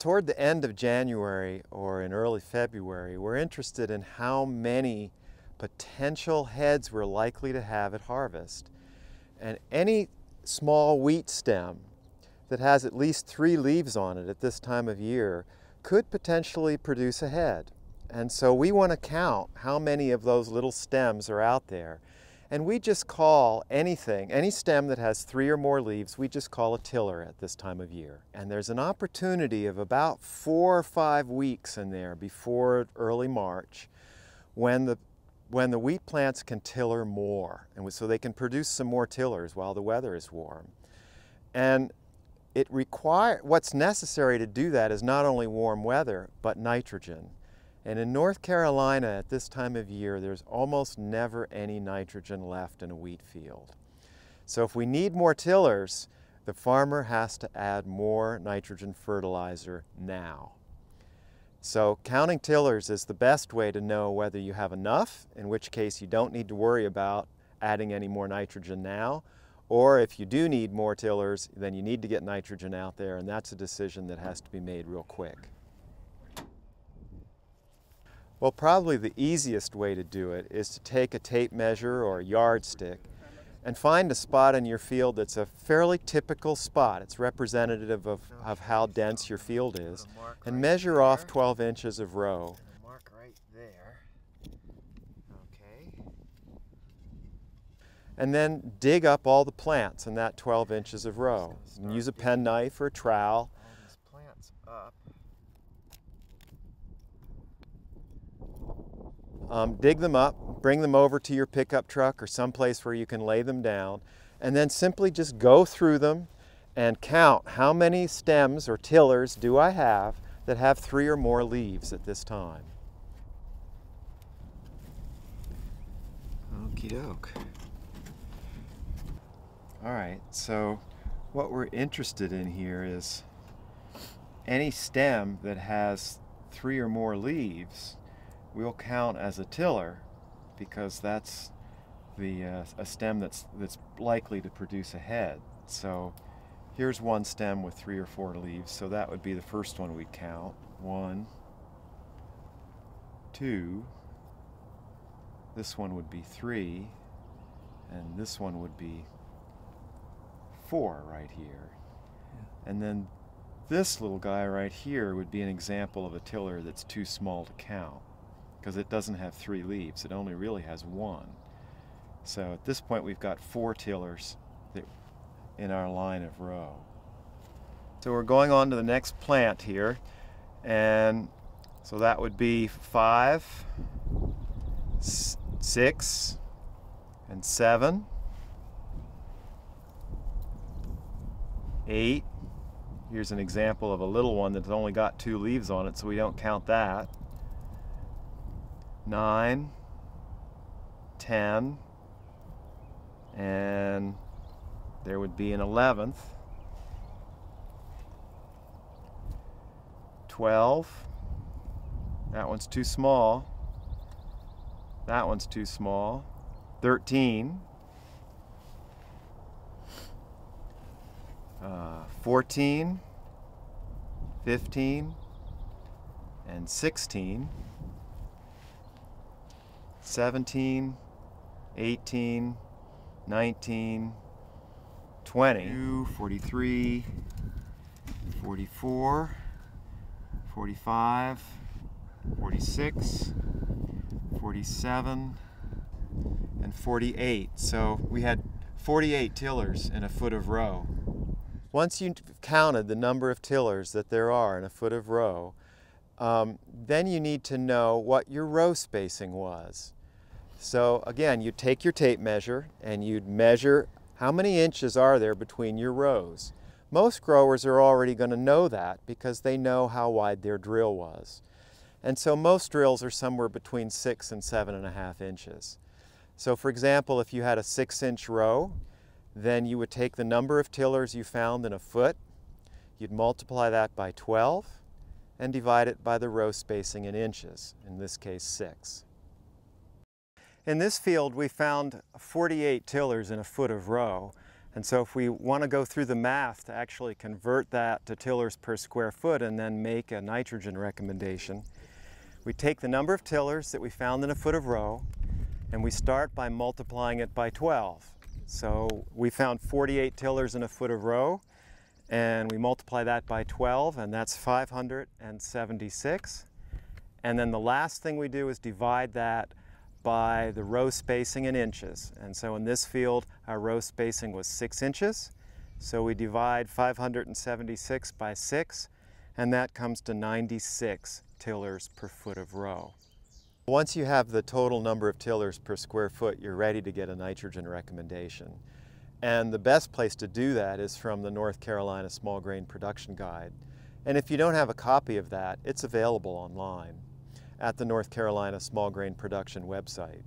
toward the end of January or in early February, we're interested in how many potential heads we're likely to have at harvest. And any small wheat stem that has at least 3 leaves on it at this time of year could potentially produce a head. And so we want to count how many of those little stems are out there. And we just call anything, any stem that has 3 or more leaves, we just call a tiller at this time of year. And there's an opportunity of about 4 or 5 weeks in there before early March when the wheat plants can tiller more, and so they can produce some more tillers while the weather is warm. And what's necessary to do that is not only warm weather, but nitrogen. And in North Carolina at this time of year, there's almost never any nitrogen left in a wheat field. So if we need more tillers, the farmer has to add more nitrogen fertilizer now. So counting tillers is the best way to know whether you have enough, in which case you don't need to worry about adding any more nitrogen now, or if you do need more tillers, then you need to get nitrogen out there, and that's a decision that has to be made real quick. Well, probably the easiest way to do it is to take a tape measure or a yardstick and find a spot in your field that's a fairly typical spot. It's representative of how dense your field is, and measure off 12 inches of row. Mark right there. Okay. And then dig up all the plants in that 12 inches of row. And use a penknife or a trowel. All these plants up. Dig them up, bring them over to your pickup truck or someplace where you can lay them down, and then simply just go through them and count how many stems or tillers do I have that have 3 or more leaves at this time. Okie doke. All right, so what we're interested in here is any stem that has 3 or more leaves we'll count as a tiller, because that's a stem that's likely to produce a head. So here's one stem with 3 or 4 leaves, so that would be the first one we'd count. 1, 2, this one would be 3, and this one would be 4 right here. And then this little guy right here would be an example of a tiller that's too small to count, because it doesn't have 3 leaves. It only really has 1. So at this point we've got 4 tillers in our line of row. So we're going on to the next plant here, and so that would be 5, 6, and 7, 8. Here's an example of a little one that's only got 2 leaves on it, so we don't count that. 9, 10, and there would be an 11th, 12, that one's too small, that one's too small, 13, 14, 15, and 16, 17, 18, 19, 20, 43, 44, 45, 46, 47, and 48. So we had 48 tillers in a foot of row. Once you've counted the number of tillers that there are in a foot of row, then you need to know what your row spacing was. So again, you take your tape measure and you'd measure how many inches are there between your rows. Most growers are already going to know that because they know how wide their drill was. And so most drills are somewhere between 6 and 7.5 inches. So for example, if you had a 6-inch row, then you would take the number of tillers you found in a foot, you'd multiply that by 12, and divide it by the row spacing in inches, in this case 6. In this field we found 48 tillers in a foot of row, And so if we want to go through the math to actually convert that to tillers per square foot and then make a nitrogen recommendation, we take the number of tillers that we found in a foot of row and we start by multiplying it by 12. So we found 48 tillers in a foot of row, and we multiply that by 12, and that's 576. And then the last thing we do is divide that by the row spacing in inches. And so in this field, our row spacing was 6 inches. So we divide 576 by 6, and that comes to 96 tillers per foot of row. Once you have the total number of tillers per square foot, you're ready to get a nitrogen recommendation. And the best place to do that is from the North Carolina Small Grain Production Guide. And if you don't have a copy of that, it's available online at the North Carolina Small Grain Production website.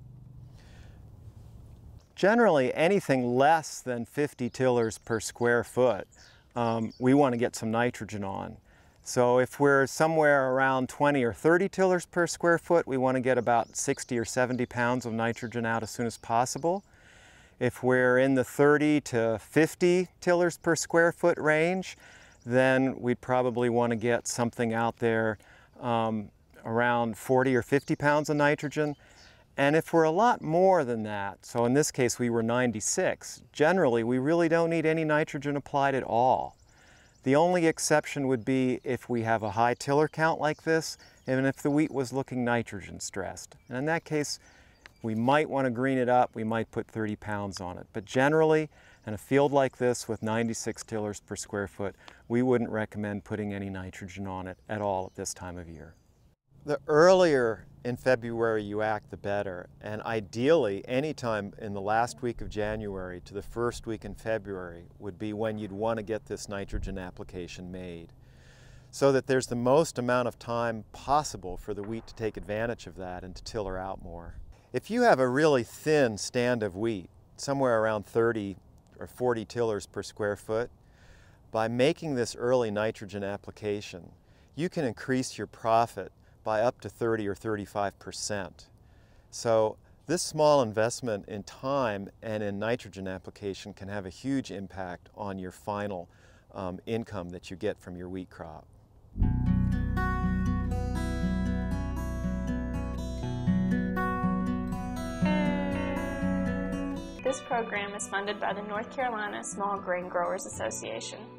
Generally, anything less than 50 tillers per square foot, we want to get some nitrogen on. So if we're somewhere around 20 or 30 tillers per square foot, we want to get about 60 or 70 pounds of nitrogen out as soon as possible. If we're in the 30 to 50 tillers per square foot range, then we'd probably want to get something out there around 40 or 50 pounds of nitrogen. And if we're a lot more than that, so in this case we were 96, generally we really don't need any nitrogen applied at all. The only exception would be if we have a high tiller count like this, and if the wheat was looking nitrogen stressed. And in that case, we might want to green it up, we might put 30 pounds on it. But generally, in a field like this with 96 tillers per square foot, we wouldn't recommend putting any nitrogen on it at all at this time of year. The earlier in February you act, the better. And ideally, anytime in the last week of January to the first week in February would be when you'd want to get this nitrogen application made, so that there's the most amount of time possible for the wheat to take advantage of that and to tiller out more. If you have a really thin stand of wheat, somewhere around 30 or 40 tillers per square foot, by making this early nitrogen application, you can increase your profit by up to 30 or 35%. So this small investment in time and in nitrogen application can have a huge impact on your final income that you get from your wheat crop. This program is funded by the North Carolina Small Grain Growers Association.